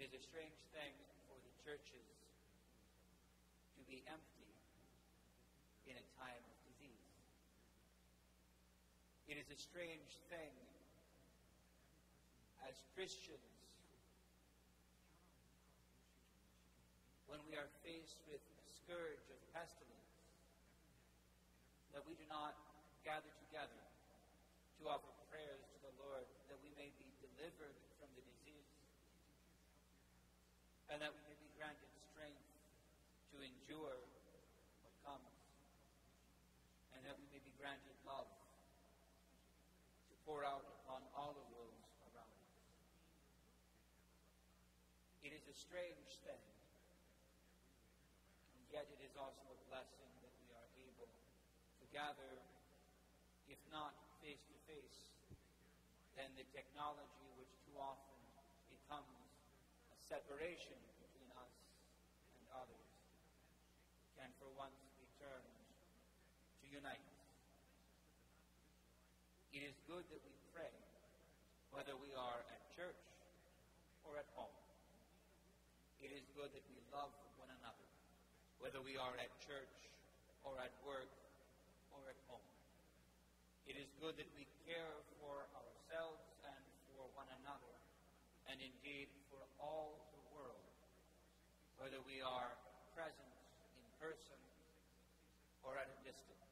is a strange thing for the churches to be empty in a time of disease. It is a strange thing as Christians when we are faced with a scourge of pestilence that we do not gather together to offer prayers to the Lord that we may be delivered from the disease and that we may be granted strength to endure what comes, and that we may be granted love to pour out upon all of those around us. It is a strange thing, and yet it is also a blessing that we are able to gather, if not face to face, then the technology which too often becomes a separation between us and others can for once be turned to unite. It is good that we pray, whether we are at church or at home. It is good that we love one another, whether we are at church or at work or at home. It is good that we care for ourselves and for one another, and indeed for all the world, whether we are present in person or at a distance.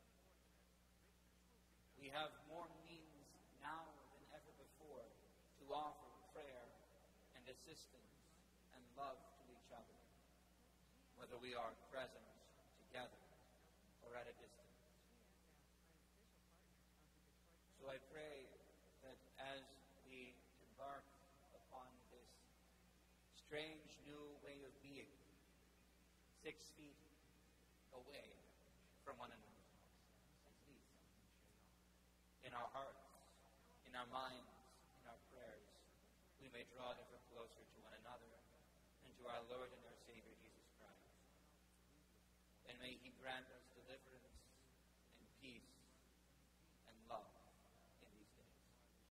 We have more means now than ever before to offer prayer and assistance and love to each other, whether we are present together or at a distance. So I pray that as we embark upon this strange new way of being, 6 feet away from one another, at least, in our hearts, in our minds, in our prayers, we may draw ever closer to one another and to our Lord and our Savior Jesus Christ. And may He grant us deliverance and peace